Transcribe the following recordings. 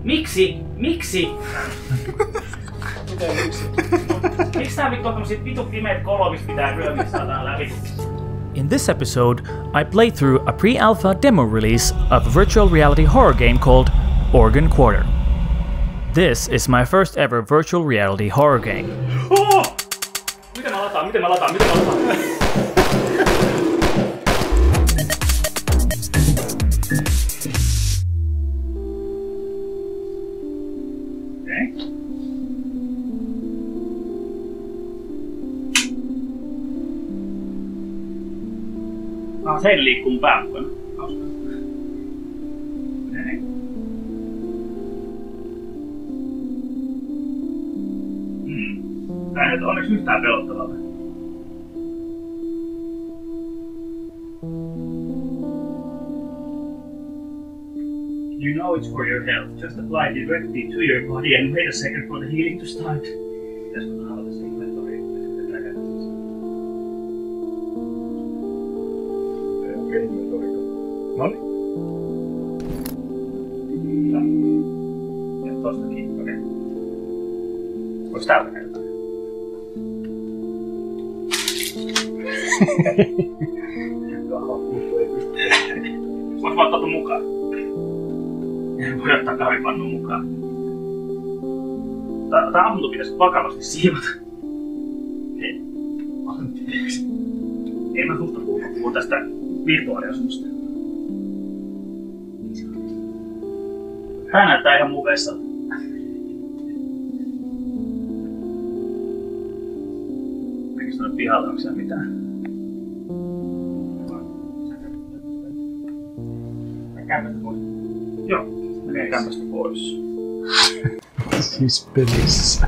Miksi? Miksi? Miten miksi? Miksi tää vittu on tämmösit vitu pimeet kolomista pitää ryömiä saadaan läpi? In this episode, I played through a pre-alpha demo release of a virtual reality horror game called Organ Quarter. This is my first ever virtual reality horror game. Oh! Miten mä lataan? Miten mä lataan? Miten mä lataan? Sein liikkuu mun pään mukana. Tää ei nyt onneksi yhtään pelottavaa. You know it's for your health. Just apply directly to your body and wait a second for the healing to start. Pitäisikö mä avata se inventory? Noniin. Ja tostakin, okei. Voiko täältä näyttää? Voinko mä ottaa ton mukaan? Voi ottaa kahvipannun mukaan. Tää asunto pitäisi vakavasti siivota. Hei, anteeksi. Ei mä susta puhun tästä virtuaaliasunnosta. Tää näyttää ihan muveessa. Menikö tuonne pihalle, onko siellä mitään? Kämpästä pois. Joo, menee kämpästä pois. Siis pelissä.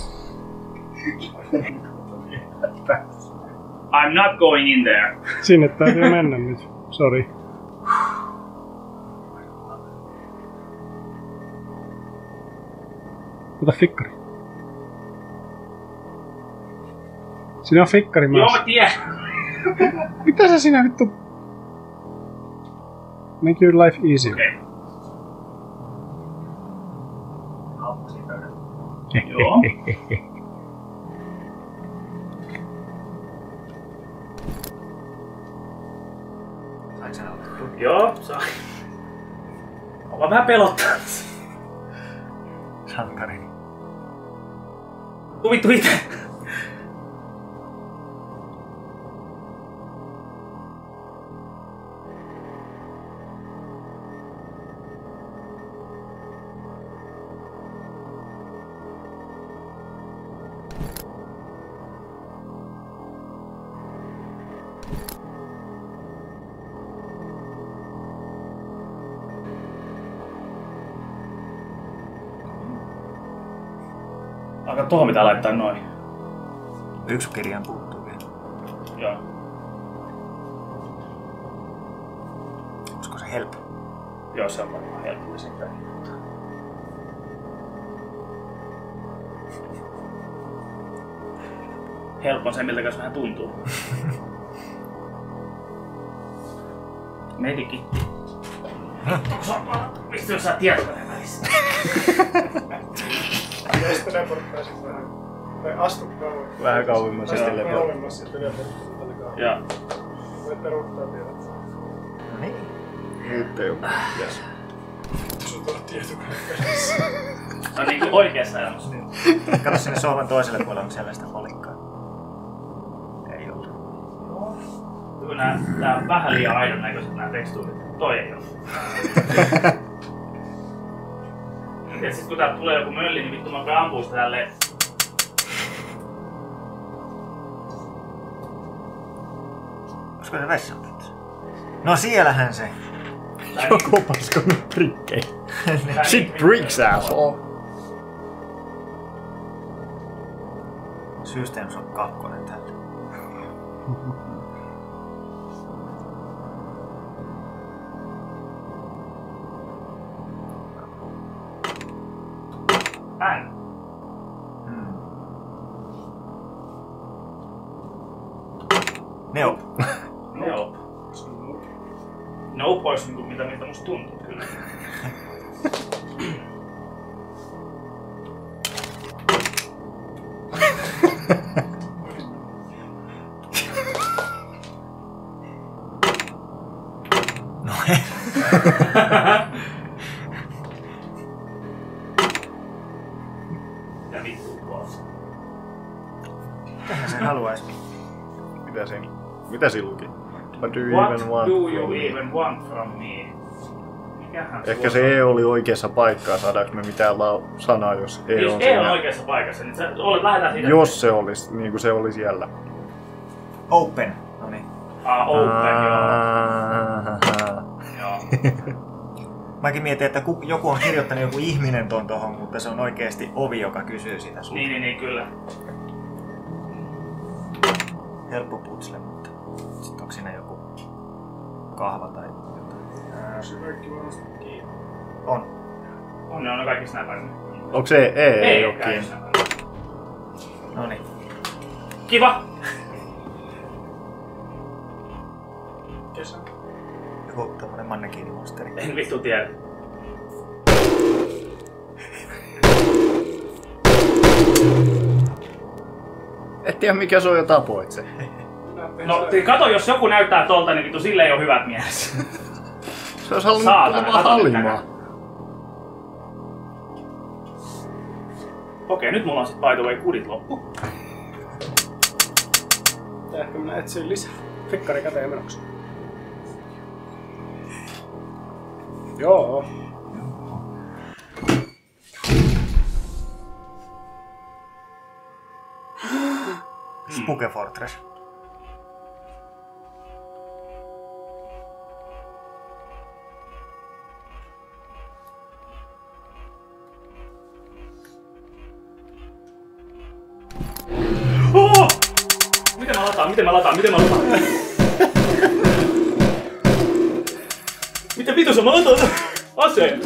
I'm not going in there. Sinne täytyy mennä nyt. Sori. Ota fikkari. Siinä on fikkari myös. Joo, mä tiedän. Mitä sä sinä vittu? Make your life easier. Okei. Joo. Saiko sä otettu? Joo, sain. Mä vähän pelottaa. Sankari. Tuu vittu ite. Alkaa tohon pitää laittaa noin. Yksi kirjan puuttuu vielä. Joo. Olisiko se helppo? Joo, se on varmaan helppo sitten. Helppo on se, miltä kanssa vähän tuntuu. Medikitti. Mistä jos sä tietokoneen välissä? Ja sitten teleporttaisit vähän. Tai astut kauemmas. Vähän kauemmas ja teleporttaa. Kauemmas ja teleporttaa. Joo. Voit peruuttaa vielä. No niin. Nyt ei oo. Yes. Sun tuolla tietokoneen perässä. Se on niinku oikeassa elämässä. Kato sinne sohvan toiselle puolelle, onko siellä sitä palikkaa? Ei ollut. Nää on vähän liian aidon näköiset nää tekstuurit. Toi ei oo. Ja sit kun täältä tulee joku mölli, niin vittu mä voin ampua sitä tälleen. Olisiko se vessan tässä? No siellähän se. Joku paskonut prikkei. Shit bricks, asshole. Systeemis on kakkonen tällä. Neop. Neop. Nope olisi niinku mitä musta tuntuu kyllä. No ei. Ja vittu tuolla. Mitähän se haluaisi? Mitä siinä luki? What do you What even want do from you me? even want from me? Mikähän Ehkä se E oli oikeassa paikkaa, saadaanko me mitään sanaa, jos E Jos on E siinä? on oikeassa paikassa, niin lähdetään siitä. Jos se olisi, niin kuin se oli siellä. Open. Noniin. Open, joo. Mäkin mietin, että joku on kirjoittanut joku ihminen ton tohon, mutta se on oikeesti ovi, joka kysyy sitä sulta. Niin, kyllä. Helppo putsle, mutta sit onko siinä joku kahva tai jotain? Se kaikki varmasti kiinni. On. On ne kaikki snapparit. Onko se E? Ei ole oo kiinni. snapparit. Noniin. Kiva! Kesä. Joku tommonen mannekiinimonsteri. En vittu tiedä. Et tiedä mikä se on ja tapoit se. No kato, jos joku näyttää tolta, niin vittu sille ei oo hyvät mielessä. Se olisi halunnut Saatana, tulla vaan kato nyt hallimaan. Okei, nyt mulla on sit by the way kudit loppu. Tää ehkä mennä etsiin lisää. Fikkari käteen menoksi. Joo. Spooke Fortress. Oh! Miten mä lataan? Miten vitus mä lataan aseen?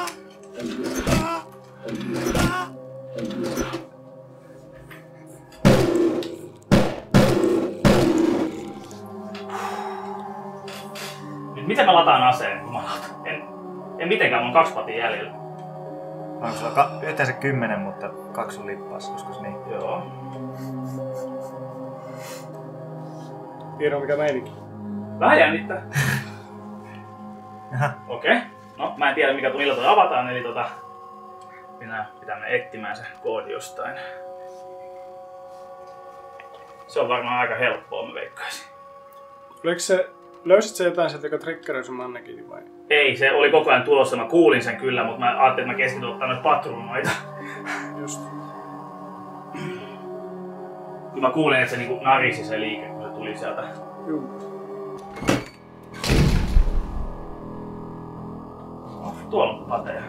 Nyt miten mä lataan aseen, kun mä lataan? En mitenkään, mulla on 2 patia jäljellä. Onko sulla yhteensä 10, mutta 2 on lippaassa, joskus niin? Joo. Tiedä mikä meininki. Vähän jännittää. Jaha. Okei. No, mä en tiedä millä toi avataan, eli minä pitää mennä etsimään se koodi jostain. Se on varmaan aika helppoa, mä veikkaisin. Löysit sä jotain sieltä, joka triggeröi sun mannekiini vai? Ei, se oli koko ajan tulossa, mä kuulin sen kyllä, mutta mä ajattelin, että mä keskityn ottaa noita patruunoita. Just. Kyllä mä kuulin, että se niinku narisi se liike, kun se tuli sieltä. Juu. Tuolla on pateja.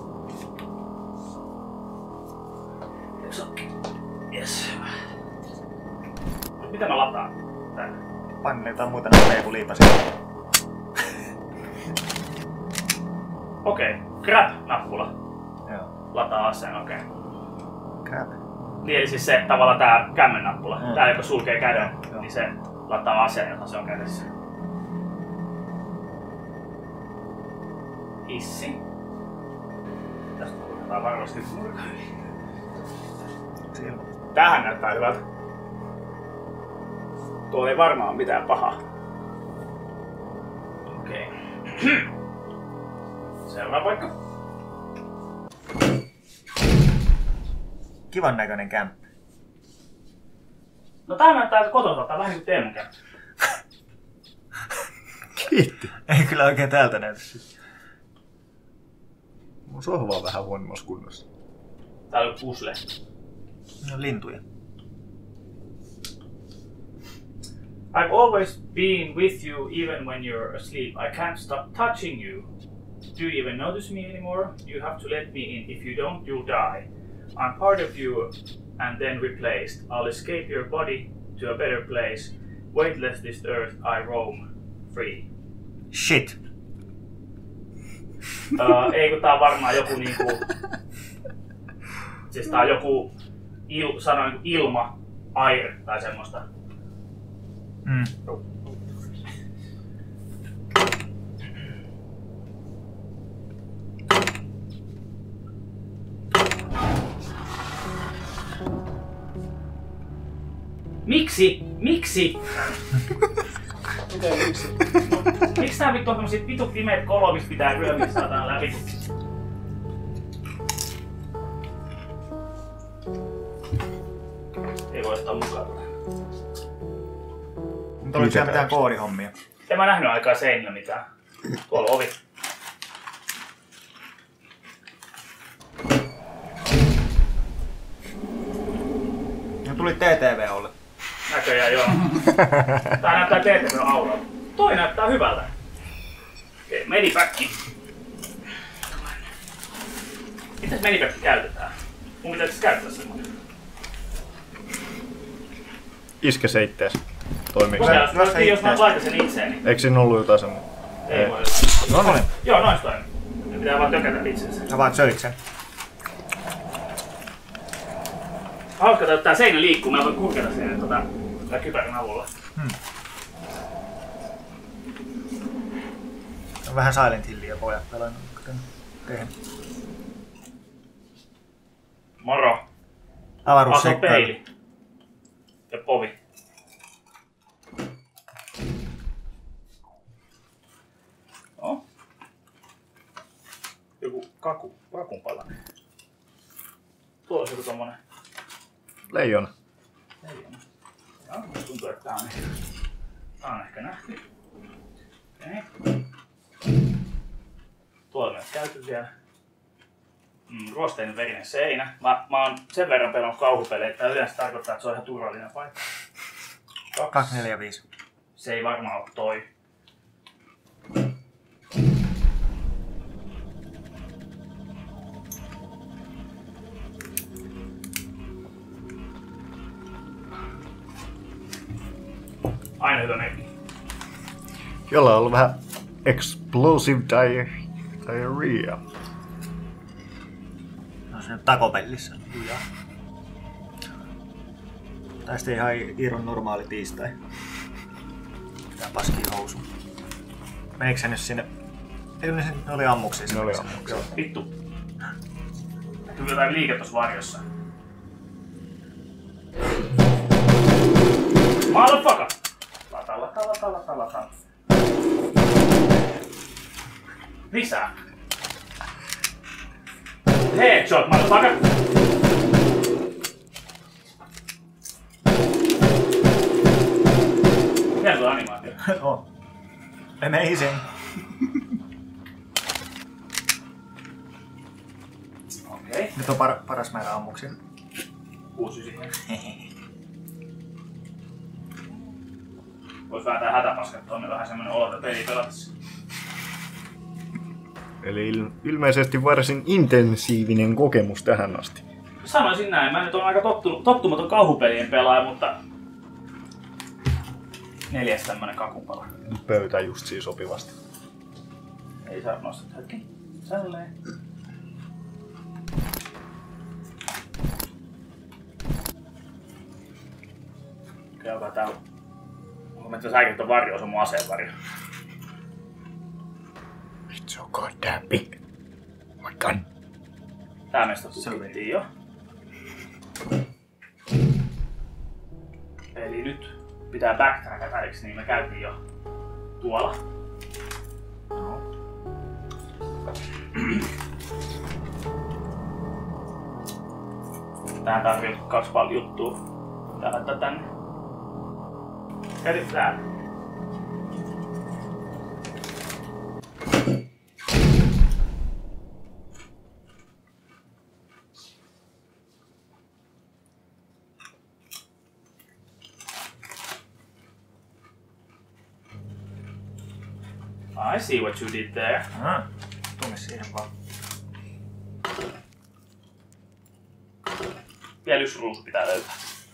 Yes. Mitä mä lataan? Tää. Painin jotain muuta nappeja kuin liipasin. Okei. Grab-nappula. Joo. Lataa aseen, okei. Grab. Niin eli siis se tavallaan tää kämmennappula. Tää joka sulkee käden, Joo. niin se lataa aseen, jota se on kädessä. Hissi. Tästä otetaan varmasti nurkan yli. Silmä. Tämähän näyttää hyvältä. Tuo ei varmaan mitään pahaa. Okei. Seuraava paikka. Kivan näköinen kämppä. No tää näyttää kotota, tää on vähän niinku Teemun kämppä. Kiitti. Ei kyllä oikein täältä näytä. Mun sohva on vähän huonommassa kunnossa. Täällä on puzzle. Ne on lintuja. I've always been with you even when you're asleep. I can't stop touching you. Do you even notice me anymore? You have to let me in. If you don't, you'll die. I'm part of you and then replaced. I'll escape your body to a better place. Weightless this earth, I roam free. Shit. Ei kun tää on varmaan joku niinku... Siis tää on joku sana niinku ilma, air tai semmoista. Mm. Miksi? Miksi? Miten miksi? Miksi tää vittu on tämmösit vitu pimeet kolo, missä pitää ryömiä saatana läpi? Ei voi ottaa mukaan. Mutta oliko siellä mitään koodihommia? En mä nähnyt aikaa seinillä mitään. Tuolla ovi. No tuli TTV-olle. Näköjään joo. Tää näyttää TTV-auralta. Toi näyttää hyvältä. Okei, medipäkki. Mitäs medipäkki käytetään? Mun pitäisi käyttää semmoinen. Iske se ittees. Toimiiko se? Jos mä laitan sen itseeni. Eikö siinä ollut jotain semmoinen? Ei voi. No noin. Joo, noin toimii. Ne pitää vaan tökätä itseensä. Sä vaan söit sen. Hauska, että tää seinä liikkuu. Mä voin kulketa sen tää kypärän avulla. On vähän Silent Hillia pojat pelannut. Moro. Avaruusseikkailu. Peili. Ja povi. No. Joku kakunpala. Tuolla on joku tommonen. Leijona. Joo, tuntuu, että tää on ehkä nähty. Okei. Tuolla on käyty vielä. Ruosteinen verinen seinä. Mä oon sen verran pelannut kauhupelejä, että yleensä tarkoittaa, että se on ihan turvallinen paikka. 245. Se ei varmaan ole toi. Aina hyvä merkki. Jolla on ollut vähän explosive diarrhea. No se on takopellissä. Tai sitten ihan Iiron normaali tiistai. Tää paskii housuun. Menikö se nyt sinne? Eikö ne oli ammuksia? Ne oli ammuksia. Vittu. Näkyy jotain liike tossa varjossa. Motherfucker! Lata. Lisää. Headshot, motherfucker! Hieno animaatio. On. Amazing. Okei. Nyt on paras määrä ammuksia. 6-9. Vois vääntää hätäpaskat tuonne, vähän semmonen olo, että peli pelatessa. Eli ilmeisesti varsin intensiivinen kokemus tähän asti. Sanoisin näin, mä nyt on aika tottumaton kauhupelien pelaaja, mutta 4 tämmönen kakunpala. Pöytä just siis sopivasti. Ei saa nostaa hetki. Tälleen. Käydään täällä. Onko mä säikin, että varjo on se mun aseenvarjo? It's so goddamn big. Oh my god. Tää meistä tutkittiin jo. Eli nyt pitää backtrackata, eiks niin? Me käytiin jo tuolla. No. Tähän tarvii 2 paljon juttua. Pitää laittaa tänne. Käytiin täällä. I see what you did there. Tunne siihen vaan. Vielä yksi ruusu pitää löytää.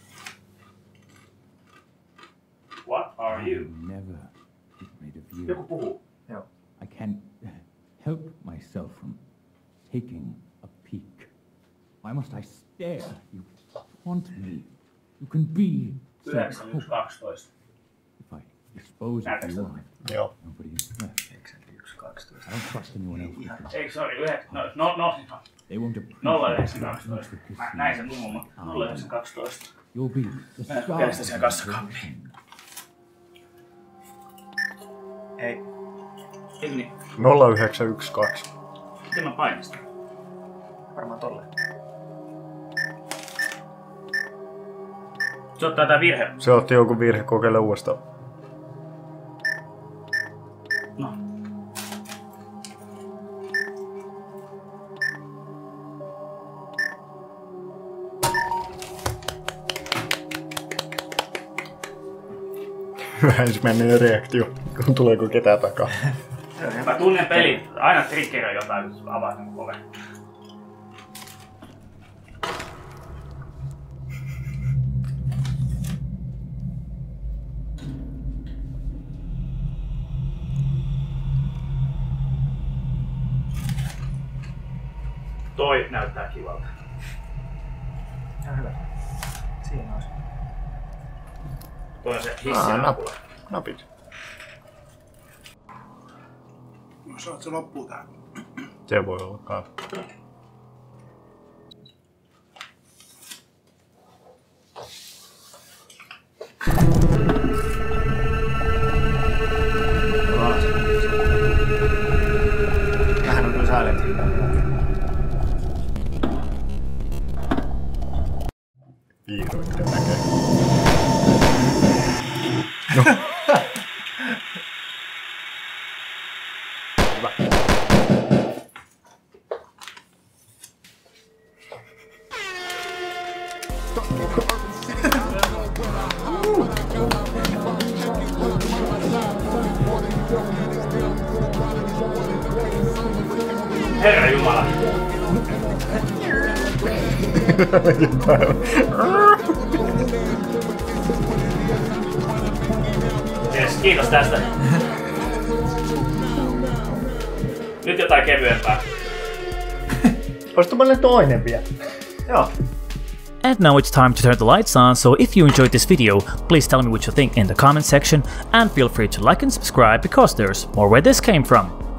What are you? Never get rid of you. Joku puhuu. Joo. I can't help myself from taking a peek. Why must I stare? You want me. You can be so 9.1.12. if I expose it to you, Joo. nobody is left. 91.12. I don't trust anyone else with this. Ei, sorry, no. They won't appreciate 09.12. Mä näin sen luvun, mutta 09.12. You'll be the star kokeillaan sitä of kassakaappiin. Ei. Eikö niin? 0912. Miten mä painan sitä? Varmaan tolleen. Se ottaa tää virhe. Se otti joku virhe, kokeile uudestaan. No. Ensimmäinen reaktio, kun tuleeko ketään takaa. Mä tunnen pelit. Aina triggeröi jotain, jos avaa sen oven. Toi näyttää kivalta. Ja hyvä. Siinä olisi. Toi on se hissinapula. Napit. No saat se loppuu tää. Se voi olla kans. Vähän on kyllä Silent Hill. Vihdoin mitä näkee. No. Hyvä. Herra Jumala. Yes, kiitos tästä. Nyt jotain kevyempää. Olisiko meille toinen vielä? Joo. And now it's time to turn the lights on, so if you enjoyed this video, please tell me what you think in the comment section, and feel free to like and subscribe because there's more where this came from.